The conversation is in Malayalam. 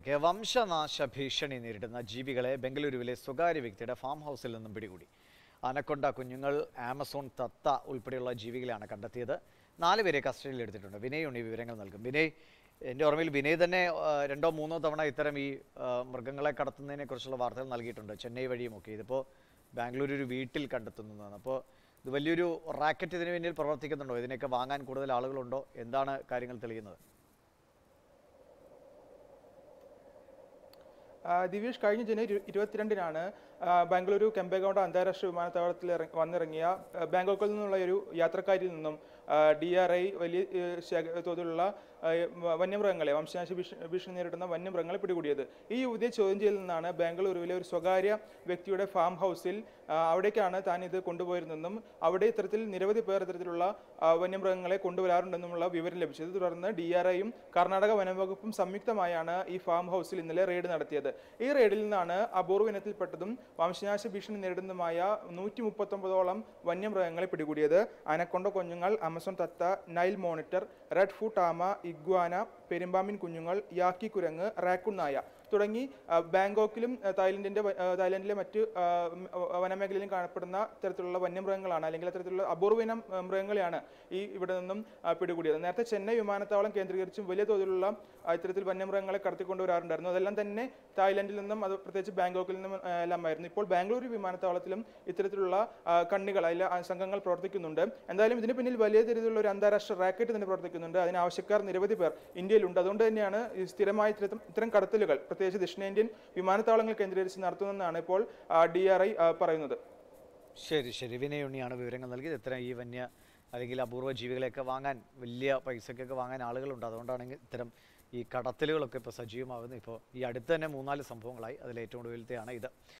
വംശനാശ ഭീഷണി നേരിടുന്ന ജീവികളെ ബംഗളൂരുവിലെ സ്വകാര്യ വ്യക്തിയുടെ ഫാം ഹൗസിൽ നിന്നും പിടികൂടി. അനക്കൊണ്ട കുഞ്ഞുങ്ങൾ, ആമസോൺ തത്ത ഉൾപ്പെടെയുള്ള ജീവികളെയാണ് കണ്ടെത്തിയത്. 4 പേരെ കസ്റ്റഡിയിൽ എടുത്തിട്ടുണ്ട്. വിനയ് ഉണ്ണി വിവരങ്ങൾ നൽകും. വിനയ്, എൻ്റെ ഓർമ്മയിൽ വിനയ് തന്നെ 2ഓ 3ഓ തവണ ഇത്തരം ഈ മൃഗങ്ങളെ കടത്തുന്നതിനെ കുറിച്ചുള്ള വാർത്തകൾ നൽകിയിട്ടുണ്ട്, ചെന്നൈ വഴിയുമൊക്കെ. ഇതിപ്പോൾ ബാംഗ്ലൂർ ഒരു വീട്ടിൽ കണ്ടെത്തുന്നതാണ്. അപ്പോൾ ഇത് വലിയൊരു റാക്കറ്റ് ഇതിന് പിന്നിൽ പ്രവർത്തിക്കുന്നുണ്ടോ? ഇതിനൊക്കെ വാങ്ങാൻ കൂടുതൽ ആളുകളുണ്ടോ? എന്താണ് കാര്യങ്ങൾ തെളിയുന്നത്? ദിവ്യേഷ്, കഴിഞ്ഞ ജനുവരി 22-നാണ് ബാംഗ്ലൂരു കെമ്പേഗൌഡ അന്താരാഷ്ട്ര വിമാനത്താവളത്തിൽ വന്നിറങ്ങിയ ബാങ്കോക്കിൽ നിന്നുള്ള ഒരു യാത്രക്കാരിൽ നിന്നും DRI വലിയ തോതിലുള്ള വന്യമൃഗങ്ങളെ, വംശനാശ ഭീഷണി നേരിടുന്ന വന്യമൃഗങ്ങളെ പിടികൂടിയത്. ഈ യുവതിയെ ചോദ്യം ചെയ്യലിൽ നിന്നാണ് ബാംഗ്ലൂരുവിലെ ഒരു സ്വകാര്യ വ്യക്തിയുടെ ഫാം ഹൗസിൽ അവിടേക്കാണ് താൻ ഇത് കൊണ്ടുപോയിരുന്നെന്നും അവിടെ ഇത്തരത്തിൽ നിരവധി പേർ ഇത്തരത്തിലുള്ള വന്യമൃഗങ്ങളെ കൊണ്ടുവരാറുണ്ടെന്നുമുള്ള വിവരം ലഭിച്ചത്. തുടർന്ന് DRIയും കർണാടക വനംവകുപ്പും സംയുക്തമായാണ് ഈ ഫാം ഹൗസിൽ ഇന്നലെ റെയ്ഡ് നടത്തിയത്. ഈ റെയ്ഡിൽ നിന്നാണ് അപൂർവ ഇനത്തിൽപ്പെട്ടതും വംശനാശ ഭീഷണി നേരിടുന്നതുമായ 139ഓളം വന്യമൃഗങ്ങളെ പിടികൂടിയത്. അനക്കൊണ്ട കുഞ്ഞുങ്ങൾ, ആമസോൺ തത്ത, നൈൽ മോണിറ്റർ, റെഡ് ഫുട്ട് ആമ, ഇഗ്വാന, പെരുമ്പാമ്പിൻ കുഞ്ഞുങ്ങൾ, യാക്കി കുരങ്ങ്, റാക്കൂൺ നായ തുടങ്ങി ബാങ്കോക്കിലും തായ്ലൻഡിലെ മറ്റ് വനമേഖലയിലും കാണപ്പെടുന്ന തരത്തിലുള്ള വന്യമൃഗങ്ങളാണ്, അല്ലെങ്കിൽ അത്തരത്തിലുള്ള അപൂർവ ഇനം മൃഗങ്ങളെയാണ് ഇവിടെ നിന്നും പിടികൂടിയത്. നേരത്തെ ചെന്നൈ വിമാനത്താവളം കേന്ദ്രീകരിച്ചും വലിയ തോതിലുള്ള ഇത്തരത്തിൽ വന്യമൃഗങ്ങളെ കടത്തിക്കൊണ്ടുവരാറുണ്ടായിരുന്നു. അതെല്ലാം തന്നെ തായ്ലൻഡിൽ നിന്നും, അത് പ്രത്യേകിച്ച് ബാങ്കോക്കിൽ നിന്നും എല്ലാമായിരുന്നു. ഇപ്പോൾ ബാംഗ്ലൂരു വിമാനത്താവളത്തിലും ഇത്തരത്തിലുള്ള കണ്ണികൾ, അതിലെ സംഘങ്ങൾ പ്രവർത്തിക്കുന്നുണ്ട്. എന്തായാലും ഇതിന് പിന്നിൽ വലിയ തരത്തിലുള്ള ഒരു അന്താരാഷ്ട്ര റാക്കറ്റ് തന്നെ പ്രവർത്തിക്കുന്നുണ്ട്. അതിന് ആവശ്യക്കാർ നിരവധി പേർ ഇന്ത്യയിലുണ്ട്. അതുകൊണ്ട് തന്നെയാണ് സ്ഥിരമായി ഇത്തരം കടത്തലുകൾ പ്രത്യേകിച്ച് ദക്ഷിണേന്ത്യൻ വിമാനത്താവളങ്ങൾ കേന്ദ്രീകരിച്ച് നടത്തുന്നതെന്നാണ് ഇപ്പോൾ DRI പറയുന്നത്. ശരി ശരി, വിനയ് ഉണ്ണിയാണ് വിവരങ്ങൾ നൽകിയത്. ഇത്തരം ഈ വന്യ അല്ലെങ്കിൽ അപൂർവ ജീവികളെയൊക്കെ വാങ്ങാൻ, വലിയ പൈസക്കൊക്കെ വാങ്ങാൻ ആളുകളുണ്ട്. അതുകൊണ്ടാണ് ഇത്തരം ഈ കടത്തലുകളൊക്കെ ഇപ്പോൾ സജീവമാകുന്നത്. ഇപ്പോൾ ഈ അടുത്ത് തന്നെ 3-4 സംഭവങ്ങളായി. അതിൽ ഏറ്റവും ഒടുവിലത്തെയാണ് ഇത്.